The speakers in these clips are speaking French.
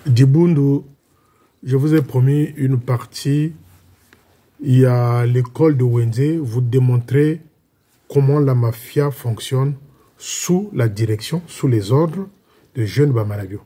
Dibundu, je vous ai promis une partie. Il y a l'école de Wenze, vous démontrez comment la mafia fonctionne sous la direction, sous les ordres de jeunes Bamanabio.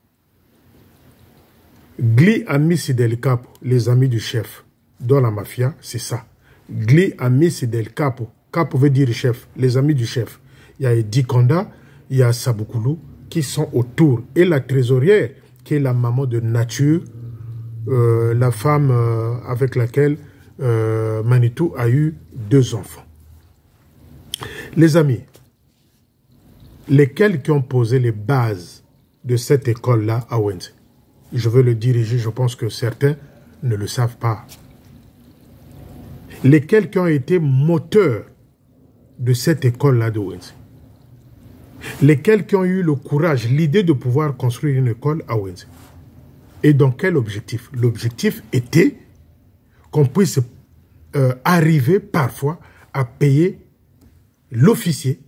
Gli amici del capo, les amis du chef. Dans la mafia, c'est ça. Gli amici del capo. Capo veut dire chef, les amis du chef. Il y a Dikonda, il y a Saboukoulou qui sont autour. Et la trésorière, qui est la maman de Nature, la femme avec laquelle Manitou a eu 2 enfants. Les amis, lesquels qui ont posé les bases de cette école-là à Wenze? Je veux le diriger, je pense que certains ne le savent pas. Lesquels qui ont été moteurs de cette école-là de Wenze? Lesquels qui ont eu le courage, l'idée de pouvoir construire une école à Wenze? Et dans quel objectif? L'objectif était qu'on puisse arriver parfois à payer l'officier,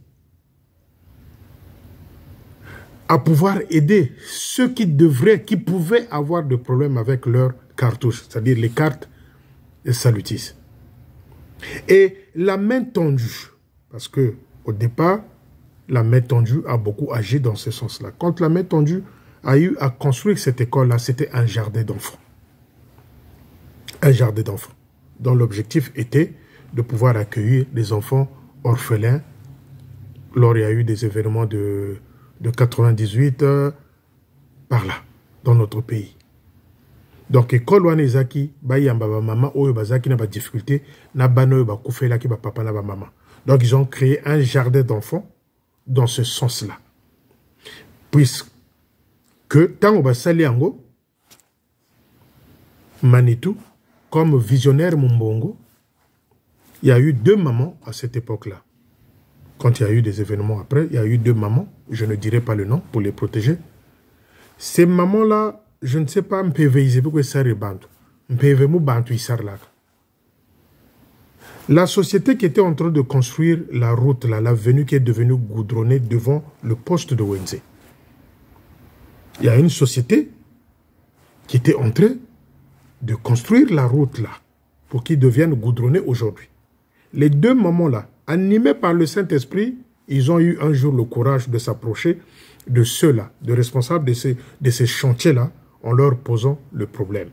à pouvoir aider ceux qui pouvaient avoir des problèmes avec leurs cartouches, c'est-à-dire les cartes salutistes. Et la main tendue, parce que au départ, la main tendue a beaucoup agi dans ce sens-là. Quand la main tendue a eu à construire cette école-là, c'était un jardin d'enfants. Un jardin d'enfants, dont l'objectif était de pouvoir accueillir des enfants orphelins lors il y a eu des événements de 98 par là, dans notre pays. Donc, école wana ezaki, bayamba ba maman, oyo bazaki na ba difficulté, na bano yo ba koufela ki ba papa na ba maman. Donc, ils ont créé un jardin d'enfants dans ce sens-là. Puisque, tango ba sali yango, Manitou, comme visionnaire Mumbongo, il y a eu 2 mamans à cette époque-là. Quand il y a eu des événements après, il y a eu 2 mamans, je ne dirai pas le nom pour les protéger. Ces mamans-là, je ne sais pas, pourquoi ça rebantu. La société qui était en train de construire la route, là, l'avenue qui est devenue goudronnée devant le poste de Wenze. Il y a une société qui était en train de construire la route là, pour qu'il devienne goudronné aujourd'hui. Les 2 mamans-là, animés par le Saint-Esprit, ils ont eu un jour le courage de s'approcher de ceux-là, de responsables de ces chantiers-là, en leur posant le problème.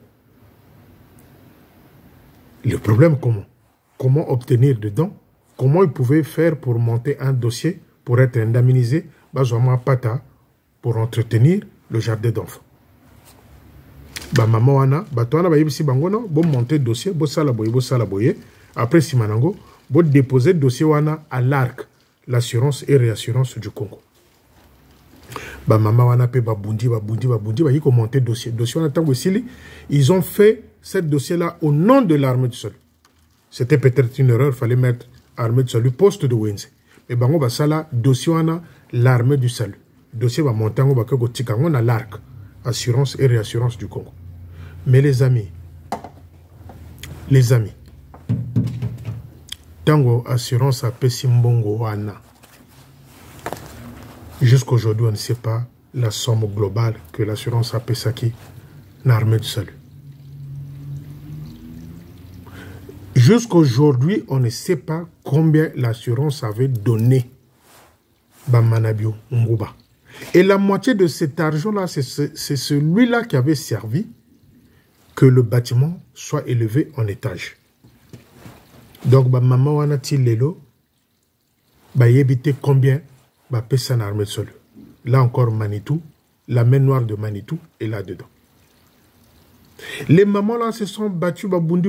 Le problème comment? Comment obtenir dedans? Comment ils pouvaient faire pour monter un dossier, pour être indemnisé, pata, pour entretenir le jardin d'enfants. Ba maman wana, ba toana ba yebisi bangono, bon monter dossier, bo sala boye, après simanango, bon déposer dossier wana à l'ARC, l'assurance et réassurance du Congo. Ba maman wana pe ba bundi, ba yiko monter dossier. Dossier wana tango sili, ils ont fait ce dossier là au nom de l'armée du salut. C'était peut-être une erreur, fallait mettre armée du salut, poste de Wenze. Mais bango ba sala dossier wana l'armée du salut. Dossier va monter ngo ba ko tikango na l'ARC. Assurance et réassurance du Congo. Mais les amis, tango assurance a Pesimbongo wana. Jusqu'aujourd'hui, on ne sait pas la somme globale que l'assurance a Pesaki l'armée du salut. Jusqu'aujourd'hui, on ne sait pas combien l'assurance avait donné Bamanabio Nguba. Et la moitié de cet argent-là, c'est celui-là qui avait servi que le bâtiment soit élevé en étage. Donc, maman wana ti lelo, yebite combien pesa na armée de sol. Là encore, Manitou, la main noire de Manitou est là-dedans. Les mamans là se sont battus, bundi,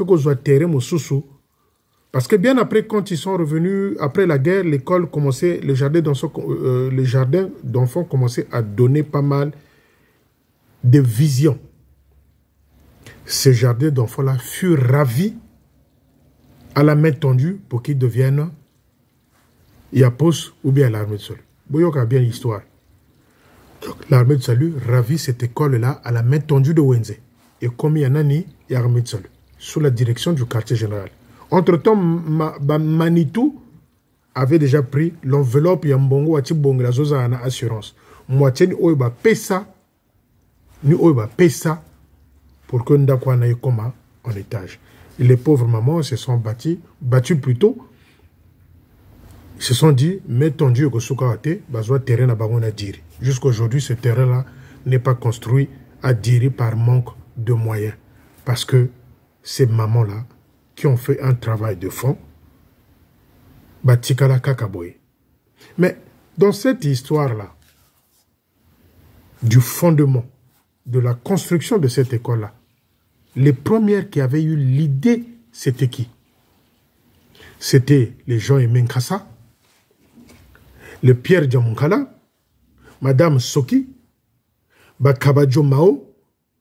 parce que bien après, quand ils sont revenus, après la guerre, l'école commençait, le jardin d'enfants commençait à donner pas mal de visions. Ce jardin d'enfants-là fut ravi à la main tendue pour qu'ils deviennent Yapos ou bien l'armée de salut. Boyoka bien l'histoire. L'armée de salut ravit cette école-là à la main tendue de Wenze. Et comme il y en a ni, il y a l'armée de salut, sous la direction du quartier général. Entre-temps, Manitou avait déjà pris l'enveloppe Yambongo Atibongo la Zoza Assurance. Moitié Oeba Pesa Nous, on va payer ça pour que nous ayons comme en étage. Et les pauvres mamans se sont battus plutôt. Ils se sont dit, mais ton Dieu, que ce soit terrain à Diri. Jusqu'à aujourd'hui, ce terrain-là n'est pas construit à Diri par manque de moyens. Parce que ces mamans-là, qui ont fait un travail de fond, Batikala Kakaboy. Mais dans cette histoire-là, du fondement, de la construction de cette école-là, les premières qui avaient eu l'idée, c'était qui? C'était les gens Aimé Nkassa, le Pierre Diamonkala, Madame Soki, Bakabadjo Mao,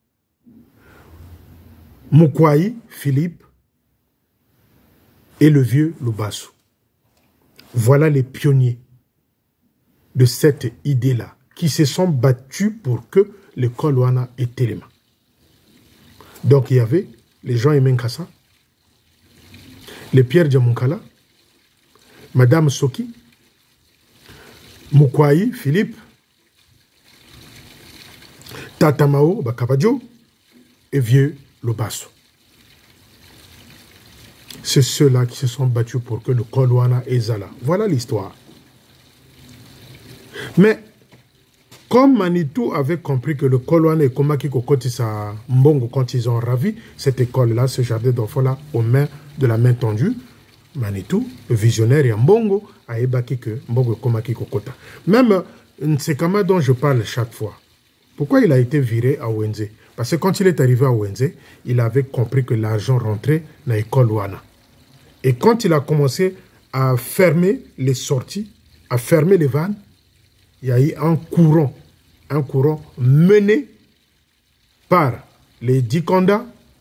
Moukwaï Philippe et le vieux Lubasu. Voilà les pionniers de cette idée-là qui se sont battus pour que l'école Wana ait Téléma. Donc il y avait les gens Aimé Nkassa, les Pierre Diamonkala, Madame Soki, Moukwaï Philippe, Tatamao Bakabadjo et vieux Lubasu. C'est ceux-là qui se sont battus pour que le Kolwana ait Zala. Voilà l'histoire. Mais comme Manitou avait compris que le Kolwana et Komaki Kokotisa Mbongo, quand ils ont ravi cette école-là, ce jardin d'enfants-là, aux mains de la main tendue, Manitou, le visionnaire et Mbongo, a ébaki que Mbongo et Komaki Kokota. Même Nsekama dont je parle chaque fois, pourquoi il a été viré à Wenze? Parce que quand il est arrivé à Wenze, il avait compris que l'argent rentrait dans l'école Wana. Et quand il a commencé à fermer les sorties, à fermer les vannes, il y a eu un courant mené par les Dikanda,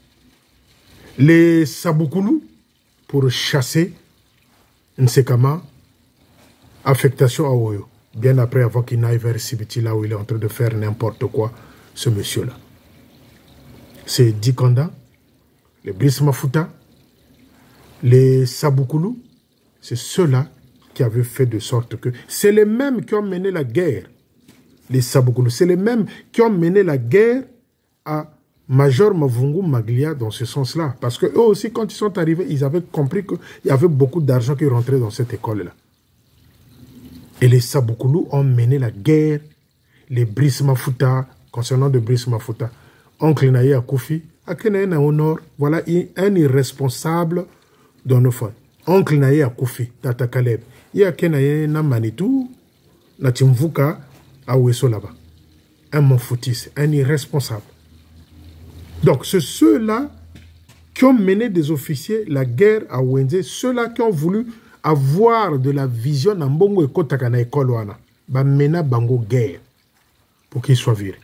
les Saboukoulou, pour chasser Nsekama, affectation à Oyo. Bien après, avant qu'il n'aille vers Sibiti, là où il est en train de faire n'importe quoi, ce monsieur-là. C'est Dikanda, les Brice Mafuta, les Saboukoulou, c'est ceux-là qui avaient fait de sorte que... C'est les mêmes qui ont mené la guerre, les Saboukoulou, c'est les mêmes qui ont mené la guerre à Major Mavungu Maglia dans ce sens-là. Parce que eux aussi, quand ils sont arrivés, ils avaient compris qu'il y avait beaucoup d'argent qui rentrait dans cette école-là. Et les Saboukoulou ont mené la guerre, les Brice Mafuta, concernant de Brice Mafuta, Oncle Naye Akoufi, Akenaye au nord, voilà un irresponsable dans nos fonds. Oncle Naye Akoufi, Tata Kaleb, il y a Kenaye na Manitou, na Timvuka, à Ouesso là-bas. Un monfoutis, un irresponsable. Donc, c'est ceux-là qui ont mené des officiers la guerre à Wenze, ceux-là qui ont voulu avoir de la vision dans Mbongo et Kotaka na école wana, ba mena bango guerre pour qu'ils soient virés.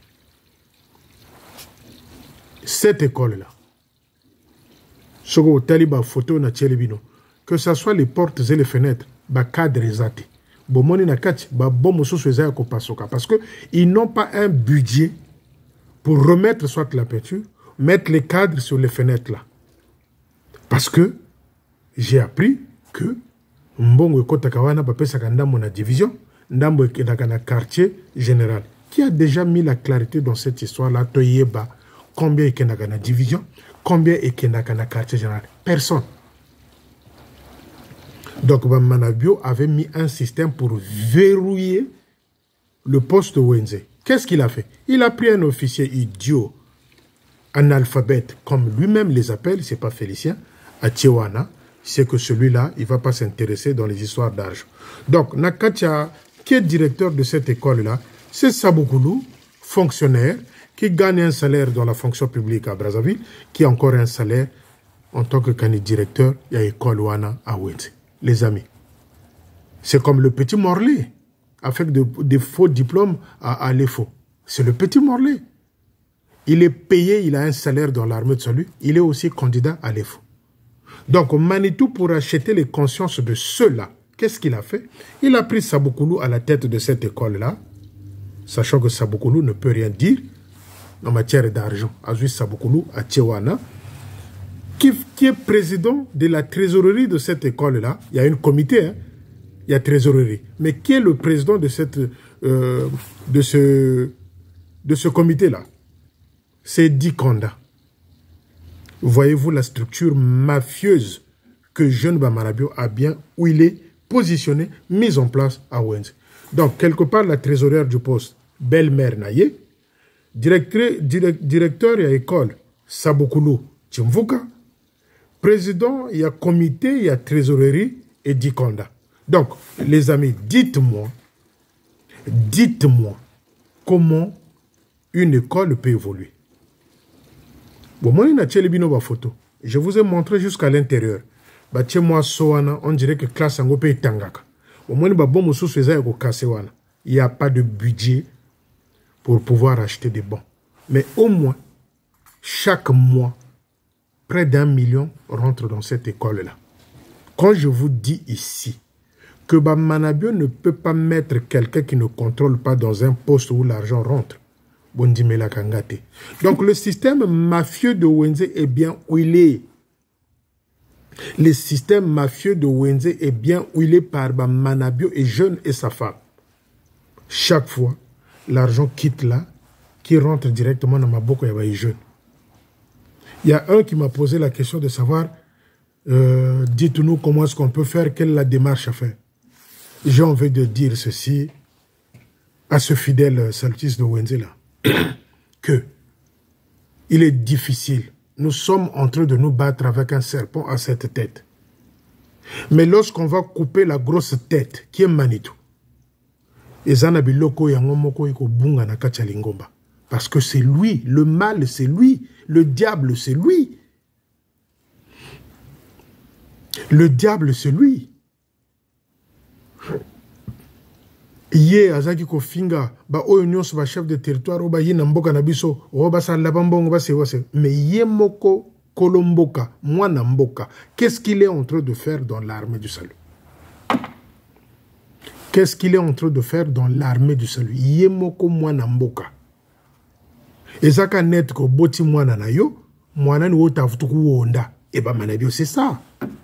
Cette école-là, ce que taliba photo na tchelebino, que ce soit les portes et les fenêtres, ba cadre zate, bomoni na kati, ba bomo so sweza ko pasoka, parce que ils n'ont pas un budget pour remettre soit la peinture, mettre les cadres sur les fenêtres là. Parce que j'ai appris que Mbongo et Kotakawana bapesaka ndambo na division, ndambo ekendaka na quartier général. Qui a déjà mis la clarté dans cette histoire-là, toyeba combien ekendaka na division, combien ekendaka na quartier général? Personne. Donc Manabio avait mis un système pour verrouiller le poste Wenze. Qu'est-ce qu'il a fait? Il a pris un officier idiot, analphabète, comme lui-même les appelle, c'est pas Félicien, à Tiwana. C'est que celui-là, il ne va pas s'intéresser dans les histoires d'argent. Donc, Nakatia, qui est directeur de cette école-là, c'est Saboukoulou, fonctionnaire, qui gagne un salaire dans la fonction publique à Brazzaville, qui a encore un salaire en tant que directeur, il y a école Wana à Wenze. Les amis, c'est comme le petit Morlaix, avec des faux diplômes à l'EFO. C'est le petit Morlaix. Il est payé, il a un salaire dans l'armée de salut, il est aussi candidat à l'EFO. Donc, Manitou, pour acheter les consciences de ceux-là, qu'est-ce qu'il a fait? Il a pris Saboukoulou à la tête de cette école-là, sachant que Saboukoulou ne peut rien dire en matière d'argent. Azui Saboukoulou à Tiwana, qui est président de la trésorerie de cette école-là. Il y a un comité, hein? Il y a trésorerie. Mais qui est le président de, de ce comité-là? c'est Dikonda. Voyez-vous la structure mafieuse que Jeune Bamarabio a bien, où il est positionné, mise en place à Wenze. Donc, quelque part, la trésorière du poste, belle-mère Naye, directeur et école, Sabokulu Tchimvuka, président, il y a comité, il y a trésorerie et Dikonda. Donc, les amis, dites-moi comment une école peut évoluer. Bon, moi, il photo. Je vous ai montré jusqu'à l'intérieur. On dirait que classe en gopé tangaka. Au moins, il n'y a pas de budget pour pouvoir acheter des bons. Mais au moins, chaque mois, près d'1 million rentre dans cette école-là. Quand je vous dis ici que Bamanabio ne peut pas mettre quelqu'un qui ne contrôle pas dans un poste où l'argent rentre, donc le système mafieux de Wenze est bien où il est. Le système mafieux de Wenze est bien où il est par Bamanabio et Jeune et sa femme. Chaque fois, l'argent quitte là, qui rentre directement dans ma boucle et Jeune. Il y a un qui m'a posé la question de savoir, dites-nous comment est-ce qu'on peut faire, quelle est la démarche à faire. J'ai envie de dire ceci à ce fidèle saltiste de Wenze là, que il est difficile. Nous sommes en train de nous battre avec un serpent à cette tête. Mais lorsqu'on va couper la grosse tête, qui est Manitou, parce que c'est lui, le mal c'est lui, le diable c'est lui. Le diable c'est lui. Hier, azaki ko finga ba oyo nyonso ba chef de territoire ba yina mboka na biso o ba sa labambongo ba se wase mais yemoko kolomboka mwana mboka, qu'est-ce qu'il est en train de faire dans l'armée du salut? Qu'est-ce qu'il est en train de faire dans l'armée du salut? Yemoko mwana mboka ezaka net ko boti mwana na yo mwana ni wota futuku wonda et ba Manabio c'est ça.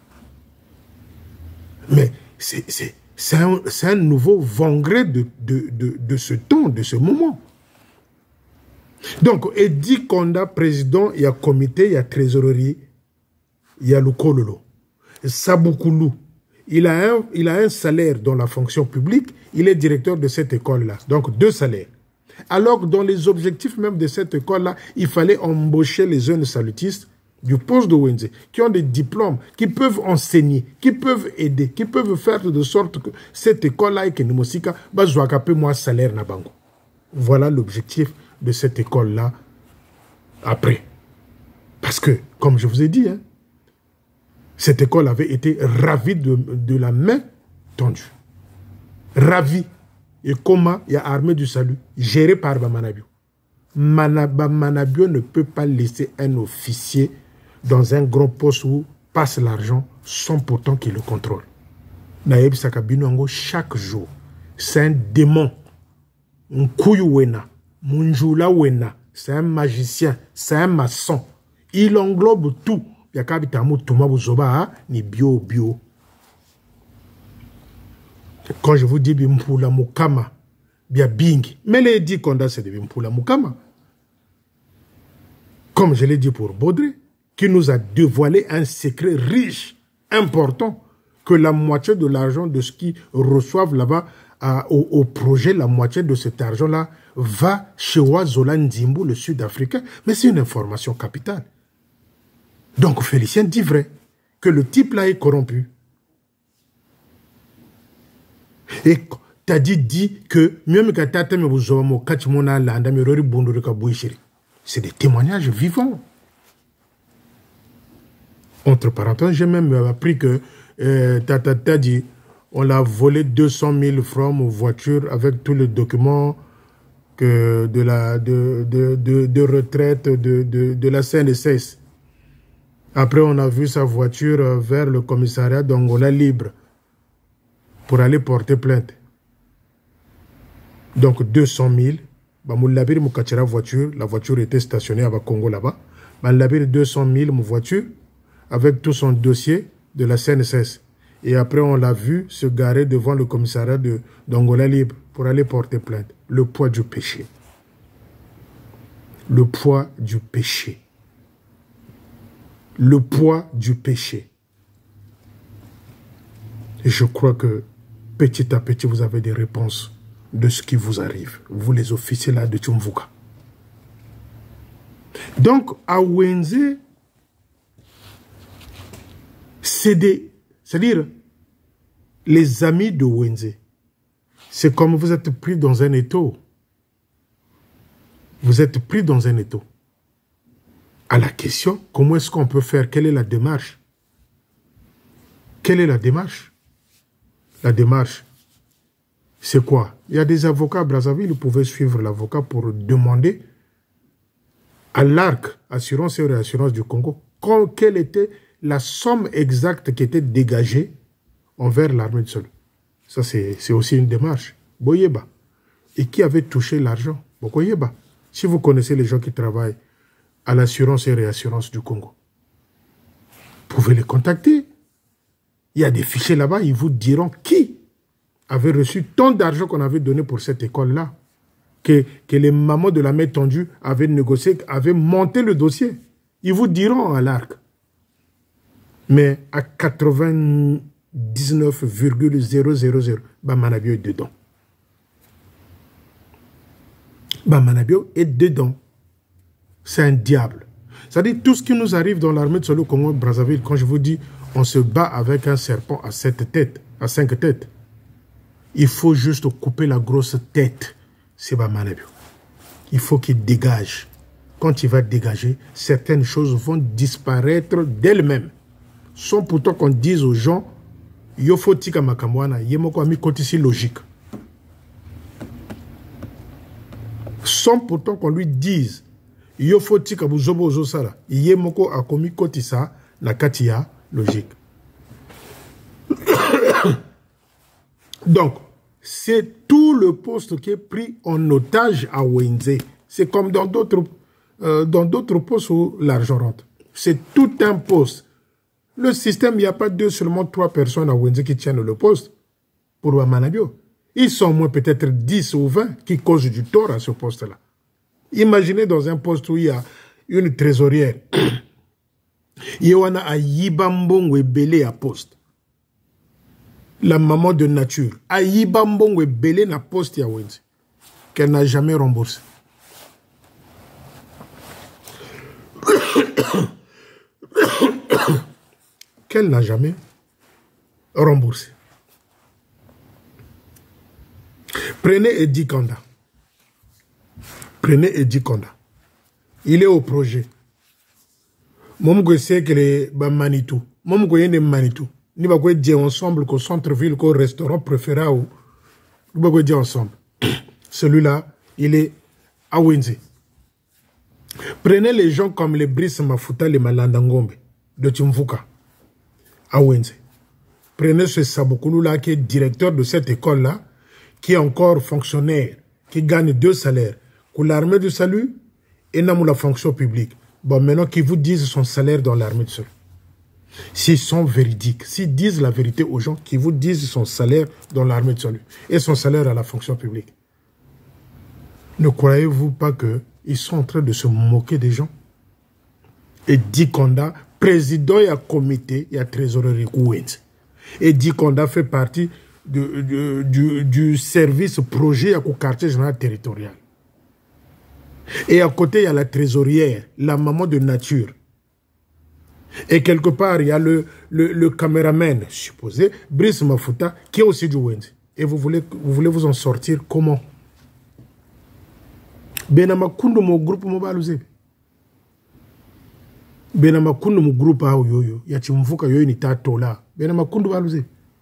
Mais c'est un nouveau vengré de ce temps, de ce moment. Donc, Edi Konda, président, il y a comité, il y a trésorerie, il y a Lukololo. Sabukulu, il a un salaire dans la fonction publique, il est directeur de cette école-là. Donc, 2 salaires. Alors que dans les objectifs même de cette école-là, il fallait embaucher les jeunes salutistes du poste de Wenze, qui ont des diplômes, qui peuvent enseigner, qui peuvent aider, qui peuvent faire de sorte que cette école-là, et que Nimosika, moi salaire na bango. Voilà l'objectif de cette école-là après. Parce que, comme je vous ai dit, hein, cette école avait été ravie de la main tendue. Ravie. Et comment il y a armée du salut, gérée par Bamanabio. Bamanabio ne peut pas laisser un officier dans un grand poste où passe l'argent sans pourtant qu'il le contrôle. Naïb Sakabinongo, chaque jour, c'est un démon. Un kouyouena, munjula wena, c'est un magicien, c'est un maçon. Il englobe tout. Yakabitamu Tumabuzoba, ni bio. Quand je vous dis Bimpula Mukama, bien Bingi, mais les dit qu'on a c'est de Bimpula Mukama. Comme je l'ai dit pour Baudré, qui nous a dévoilé un secret riche, important, que la moitié de l'argent de ce qu'ils reçoivent là-bas au projet, la moitié de cet argent-là va chez Wazola Nzimbu, le Sud-Africain. Mais c'est une information capitale. Donc Félicien dit vrai, que le type-là est corrompu. Et t'as dit que c'est des témoignages vivants. Entre parenthèses, j'ai même appris que Tata dit on l'a volé 200 000 francs aux voitures avec tous les documents de retraite de la CNSS. Après, on a vu sa voiture vers le commissariat d'Angola libre pour aller porter plainte. Donc 200 000. La voiture était stationnée à Congo là-bas. 200 000 voiture avec tout son dossier de la CNSS. Et après, on l'a vu se garer devant le commissariat d'Angola libre pour aller porter plainte. Le poids du péché. Le poids du péché. Le poids du péché. Et je crois que petit à petit, vous avez des réponses de ce qui vous arrive. Vous les officiers là de Tchumvuka. Donc, à Wenze, c'est-à-dire les amis de Wenze. C'est comme vous êtes pris dans un étau. Vous êtes pris dans un étau. À la question, comment est-ce qu'on peut faire? Quelle est la démarche? Quelle est la démarche? La démarche, c'est quoi? Il y a des avocats à Brazzaville, vous pouvez suivre l'avocat pour demander à l'ARC, Assurance et Réassurance du Congo, quelle était la somme exacte qui était dégagée envers l'armée de Salut. Ça, c'est aussi une démarche. Boyeba. Et qui avait touché l'argent? Boyeba. Si vous connaissez les gens qui travaillent à l'assurance et réassurance du Congo, vous pouvez les contacter. Il y a des fichiers là-bas, ils vous diront qui avait reçu tant d'argent qu'on avait donné pour cette école-là. Que les mamans de la main tendue avaient négocié, avaient monté le dossier. Ils vous diront à l'arc. Mais à 99,000, Bamanabio est dedans. Bamanabio est dedans. C'est un diable. C'est-à-dire tout ce qui nous arrive dans l'armée de Solo Congo Brazzaville, quand je vous dis on se bat avec un serpent à 7 têtes, à 5 têtes, il faut juste couper la grosse tête. C'est Bamanabio. Il faut qu'il dégage. Quand il va dégager, certaines choses vont disparaître d'elles-mêmes. Sans pourtant qu'on dise aux gens, yo faut tika makamwana, yemoko ami kotisi logique. Sans pourtant qu'on lui dise, yo faut tika buzobo ozosala, yemoko akomi kotisa na katia logique. Donc, c'est tout le poste qui est pris en otage à Wenze. C'est comme dans d'autres postes où l'argent rentre. C'est tout un poste. Le système, il n'y a pas seulement 3 personnes à Wenze qui tiennent le poste pour Bamanabio. Ils sont au moins peut-être 10 ou 20 qui causent du tort à ce poste-là. Imaginez dans un poste où il y a une trésorière. Il y a a Yibambon ou Belé à poste. La maman de nature. A Yibambon ou Belé na poste à Wenze. Qu'elle n'a jamais remboursé. Qu'elle n'a jamais remboursé. Prenez Eddie Kanda. Prenez Eddie Kanda. Il est au projet. Momgo sait que les Manitou. Momgo yene Manitou. Ni va quoi dire ensemble qu'au centre-ville, qu'au restaurant préféré ou. Ni va quoi dire ensemble. Celui-là, il est à Wenze. Prenez les gens comme les Brice Mafuta, les Malandangombe de Tchumvuka. À Wenze. Prenez ce Sabokulu-là qui est directeur de cette école-là, qui est encore fonctionnaire, qui gagne 2 salaires, pour l'armée du salut et non la fonction publique. Bon, maintenant qu'ils vous disent son salaire dans l'armée du salut. S'ils sont véridiques, s'ils disent la vérité aux gens, qui vous disent son salaire dans l'armée du salut et son salaire à la fonction publique. Ne croyez-vous pas qu'ils sont en train de se moquer des gens? Et Dikonda, président et comité et trésorerie Wenze. Et Dikonda fait partie du service projet au quartier général territorial. Et à côté, il y a la trésorière, la maman de nature. Et quelque part, il y a le caméraman, supposé, Brice Mafuta, qui est aussi du Wenze. Et vous voulez vous en sortir comment? Benama kundu mo groupe mo baluze. Benama kundu mo groupe a yoyo. Ya Tchumvuka yoyo ni tatola. Benama kundu baluze.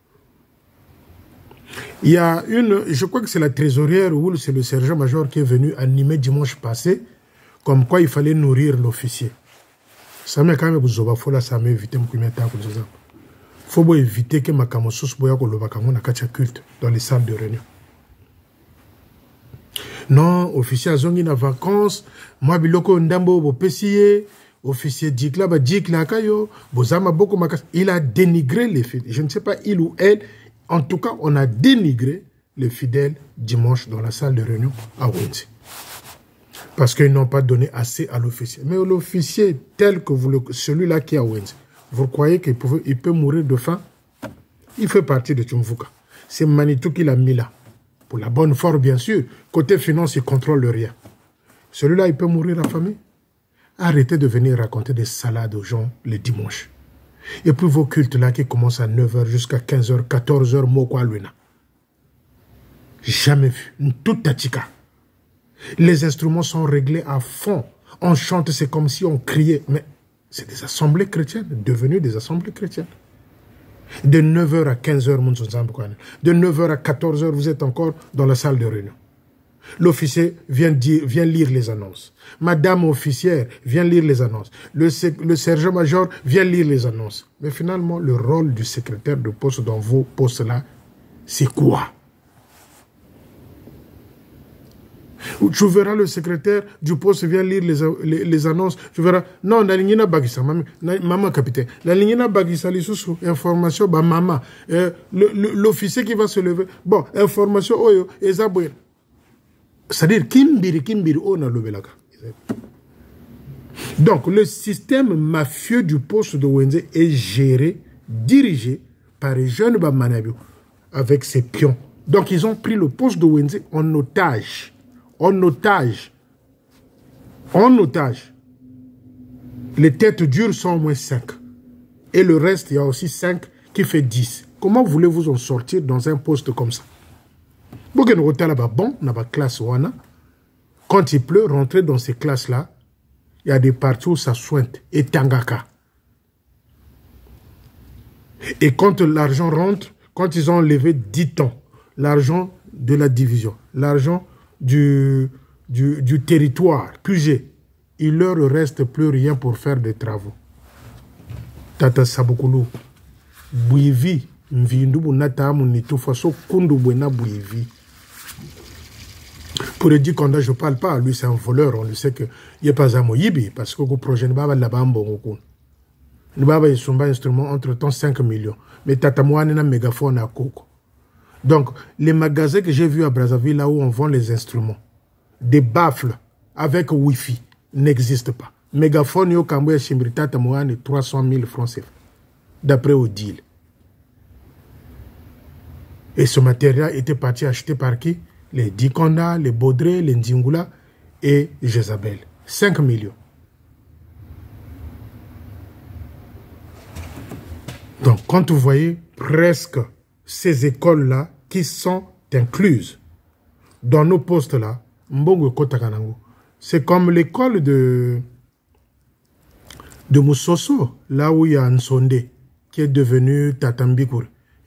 Il y a je crois que c'est la trésorière ou c'est le sergent-major qui est venu animer dimanche passé, comme quoi il fallait nourrir l'officier. Ça m'a quand même besoin, faut éviter faut éviter que ma camosus boya ko lobakango na kacha culte dans les salles de réunion. Non, officier a zongi na vacances, moi biloko ndambo bo pesier, officier dikla ba dikla kayo, bozama boko makas. Il a dénigré les fidèles. Je ne sais pas il ou elle. En tout cas, on a dénigré les fidèles dimanche dans la salle de réunion à Wenze. Parce qu'ils n'ont pas donné assez à l'officier. Mais l'officier tel que celui-là qui est à Wenze, vous croyez qu'il peut mourir de faim? Il fait partie de Tchumvuka. C'est Manitou qui l'a mis là. Pour la bonne forme, bien sûr. Côté finance, il ne contrôle rien. Celui-là, il peut mourir affamé. Arrêtez de venir raconter des salades aux gens le dimanche. Et puis vos cultes-là qui commencent à 9h jusqu'à 15h, 14h, Moko Aluna. Jamais vu. Tout tatika. Les instruments sont réglés à fond. On chante, c'est comme si on criait. Mais c'est des assemblées chrétiennes, devenues des assemblées chrétiennes. De 9h à 15h, de 9h à 14h, vous êtes encore dans la salle de réunion. L'officier vient lire les annonces. Madame officière vient lire les annonces. Le sergent-major vient lire les annonces. Mais finalement, le rôle du secrétaire de poste dans vos postes-là, c'est quoi? Tu verras le secrétaire du poste vient lire les annonces. Tu verras, non, la ligne n'a bagisa, maman capitaine. La ligne n'a bagisa, les sous information, bah maman. L'officier qui va se lever. Bon, information, oyo, ezaboué. C'est-à-dire, kimbiri, on a levé la carte. Donc, le système mafieux du poste de Wenze est géré, dirigé par les jeunes Bamanabio avec ses pions. Donc, ils ont pris le poste de Wenze en otage. En otage. Les têtes dures sont au moins 5. Et le reste, il y a aussi 5 qui fait 10. Comment voulez-vous en sortir dans un poste comme ça? Quand il pleut, rentrer dans ces classes-là, il y a des parties où ça sointe. Et Tangaka. Et quand l'argent rentre, quand ils ont enlevé 10 tonnes, l'argent de la division, l'argent du territoire, QG, il leur reste plus rien pour faire des travaux. Tata Sabukulu, Bouivi, Mvindubu Natamu Nitufaso Kundu Buena Bouivi. Pour le dire qu'on je ne parle pas, lui c'est un voleur, on le sait qu'il n'y a pas à Moyibi, parce que le projet ne va pas là-bas en bon. Nous avons un instrument entre-temps 5 millions. Mais Tata Mouane a un mégaphone à Koko. Donc, les magasins que j'ai vus à Brazzaville, là où on vend les instruments, des baffles avec Wi-Fi, n'existent pas. Mégaphone, yo Kambouya Chimbrita Tamouane, 300 000 francs CFA, d'après au deal. Et ce matériel était parti acheter par qui? Les Dikonda, les Baudré, les Ndingula et Jézabel. 5 millions. Donc, quand vous voyez presque ces écoles-là qui sont incluses dans nos postes-là, c'est comme l'école de Moussoso, là où il y a Nsonde, qui est devenu Tatambikour.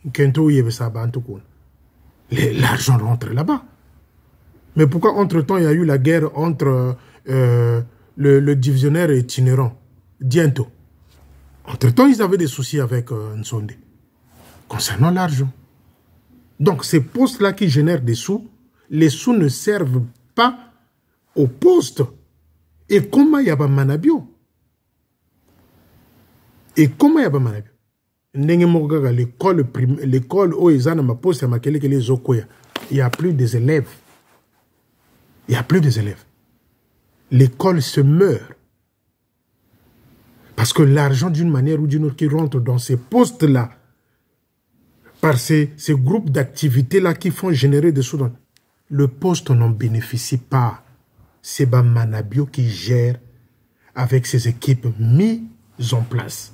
L'argent rentre là-bas. Mais pourquoi, entre-temps, il y a eu la guerre entre le divisionnaire itinérant, Diento. Entre-temps, ils avaient des soucis avec Nsonde, concernant l'argent. Donc, ces postes-là qui génèrent des sous, les sous ne servent pas au poste. Et comment il y a pas Manabio? Et comment il y a pas Manabio? L'école où ils ont ma poste, il n'y a plus des élèves. Il n'y a plus des élèves. L'école se meurt. Parce que l'argent, d'une manière ou d'une autre, qui rentre dans ces postes-là, par ces groupes d'activités-là qui font générer des sous, le poste n'en bénéficie pas. C'est Manabio qui gère avec ses équipes mises en place.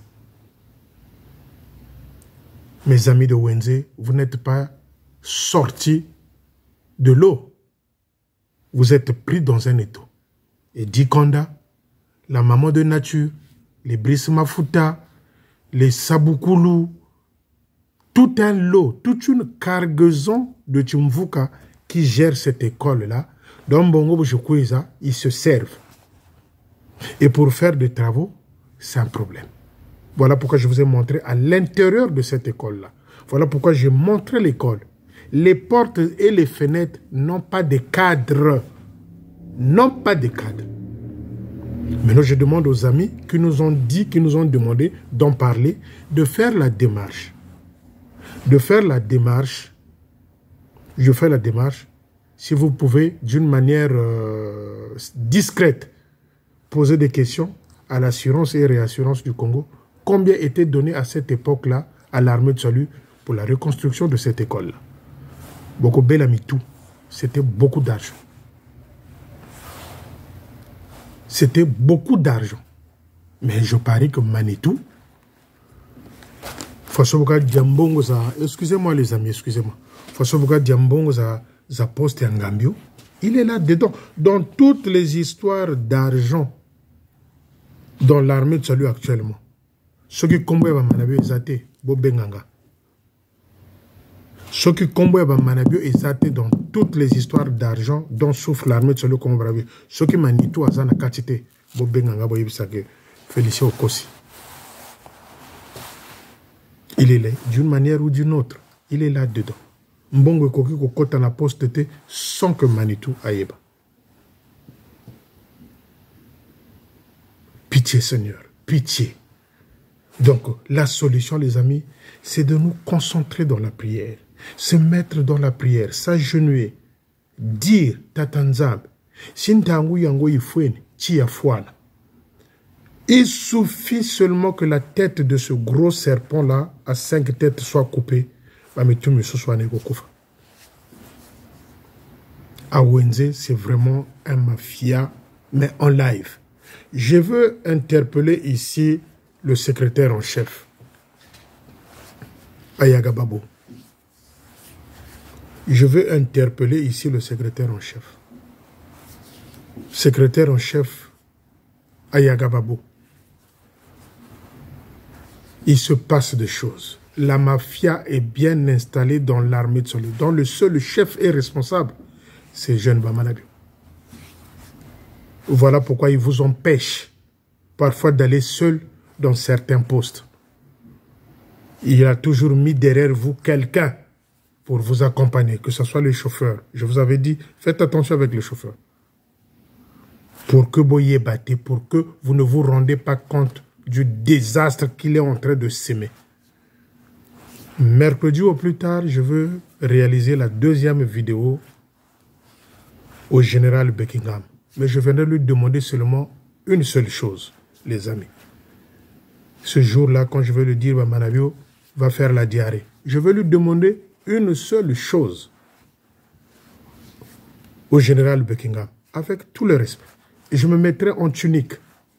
Mes amis de Wenze, vous n'êtes pas sortis de l'eau. Vous êtes pris dans un étau. Et Dikonda, la maman de nature, les Brice Mafuta, les Sabukulu, tout un lot, toute une cargaison de Tchumvuka qui gère cette école-là. Dans Bongo Bouchoukouiza, ils se servent. Et pour faire des travaux, c'est un problème. Voilà pourquoi je vous ai montré à l'intérieur de cette école-là. Voilà pourquoi j'ai montré l'école. Les portes et les fenêtres n'ont pas de cadre. Non pas de cadre. Maintenant, je demande aux amis qui nous ont dit, qui nous ont demandé d'en parler, de faire la démarche. De faire la démarche. Je fais la démarche si vous pouvez, d'une manière discrète, poser des questions à l'assurance et réassurance du Congo, combien était donné à cette époque-là à l'armée de salut pour la reconstruction de cette école-là. Beaucoup Belamitou, c'était beaucoup d'argent. C'était beaucoup d'argent. Mais je parie que Manitou, excusez-moi les amis, excusez-moi. Poste et Ngambio, il est là-dedans. Dans toutes les histoires d'argent dans l'armée de salut actuellement, ceux qui combattent Manabio et Zate, Bobenganga. Ceux qui combattent Manabio et Zate dans toutes les histoires d'argent dont souffre l'armée de salut Congo Brazzaville. Ceux qui Manitou Azana Katite, Bobenganga, Boyebisake, Félicien Okosi. Il est là, d'une manière ou d'une autre. Il est là-dedans. Mbongo Koki Kokota na poste sans que Manitou aïeba. Pitié, Seigneur, pitié. Donc, la solution, les amis, c'est de nous concentrer dans la prière, se mettre dans la prière, s'agenouiller, dire Tatanzab, Sintangu Yango Yifuen, Chia Fouana. Il suffit seulement que la tête de ce gros serpent-là, à 5 têtes, soit coupée. Awenze, c'est vraiment un mafia, mais en live. Je veux interpeller ici le secrétaire en chef, Ayagababo. Je veux interpeller ici le secrétaire en chef. Secrétaire en chef, Ayagababo. Il se passe des choses. La mafia est bien installée dans l'armée de Solo, dont le seul chef est responsable, c'est Jeune Bamanabio. Voilà pourquoi ils vous empêchent parfois d'aller seul dans certains postes. Il a toujours mis derrière vous quelqu'un pour vous accompagner, que ce soit le chauffeur. Je vous avais dit, faites attention avec le chauffeur. Pour que Boye batte, pour que vous ne vous rendez pas compte du désastre qu'il est en train de s'aimer. Mercredi au plus tard, je veux réaliser la deuxième vidéo au général Buckingham. Mais je viendrai lui demander seulement une seule chose, les amis. Ce jour-là, quand je vais lui dire, Manabio va faire la diarrhée, je vais lui demander une seule chose au général Buckingham, avec tout le respect. Et je me mettrai en tunique.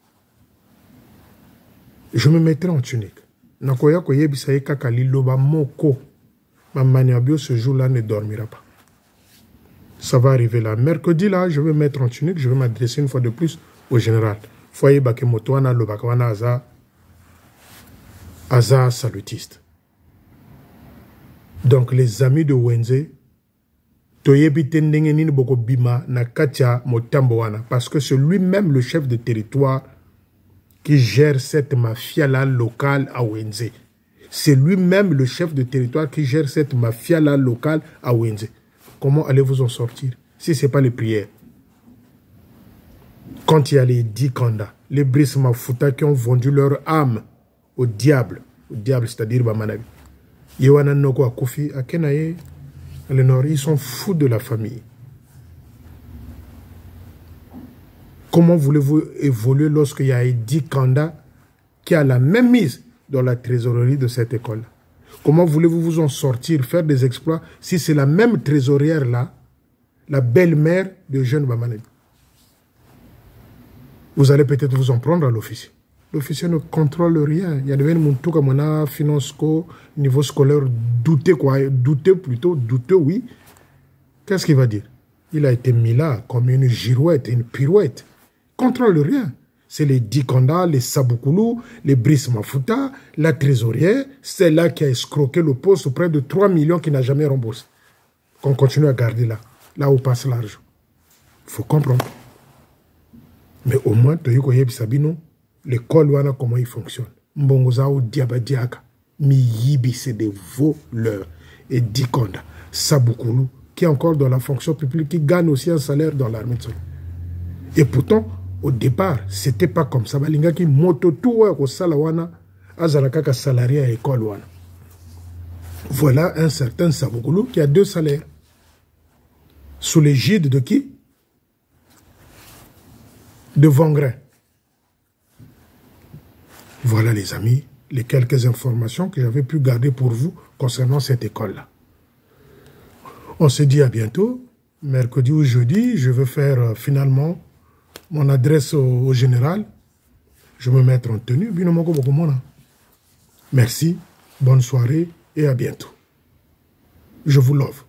Je me mettrai en tunique. Nakoya koyebisaye kakali loba moko. Ma Manabio ce jour-là ne dormira pas. Ça va arriver là. Mercredi là, je vais mettre en tunique, je vais m'adresser une fois de plus au général. Foye bakemotoana lobakwana aza salutiste. Donc les amis de Wenze, toyebi tendenge nini boko bima na katia motamboana, parce que c'est lui-même le chef de territoire qui gère cette mafia-là locale à Wenze. C'est lui-même le chef de territoire qui gère cette mafia-là locale à Wenze. Comment allez-vous en sortir si ce n'est pas les prières? Quand il y a les 10 Kanda, les Brice Mafuta qui ont vendu leur âme au diable c'est-à-dire Bamanabi. Yowana Noko Akufi, Akenaye, les Nord, ils sont fous de la famille. Comment voulez-vous évoluer lorsqu'il y a 10 Kanda qui a la même mise dans la trésorerie de cette école? Comment voulez-vous vous en sortir, faire des exploits, si c'est la même trésorière-là, la belle-mère de jeune Bamanabi? Vous allez peut-être vous en prendre à l'officier. L'officier ne contrôle rien. Il y a des gens qui ont finance niveau scolaire, douter quoi, douter plutôt, douter oui. Qu'est-ce qu'il va dire? Il a été mis là comme une girouette, une pirouette. Contrôle rien. C'est les Dikanda, les Saboukoulou, les Brice Mafuta, la trésorière, c'est là qui a escroqué le poste auprès de 3 millions qui n'a jamais remboursé. Qu'on continue à garder là où passe l'argent. Il faut comprendre. Mais au moins, l'école, voilà comment il fonctionne. Mbongozao Diabadiaka, Miyibi, c'est des voleurs. Et Dikanda, Saboukoulou, qui est encore dans la fonction publique, qui gagne aussi un salaire dans l'armée de Soli. Et pourtant, au départ, c'était pas comme ça. Balinga qui moto tout au salawana, azalakaka salarié à l'école wana. Voilà un certain Saboukoulou qui a 2 salaires. Sous l'égide de qui? De Vongrin. Voilà les amis, les quelques informations que j'avais pu garder pour vous concernant cette école-là. On se dit à bientôt. Mercredi ou jeudi, je vais faire finalement mon adresse au général. Je vais me mettre en tenue. Merci, bonne soirée et à bientôt. Je vous love.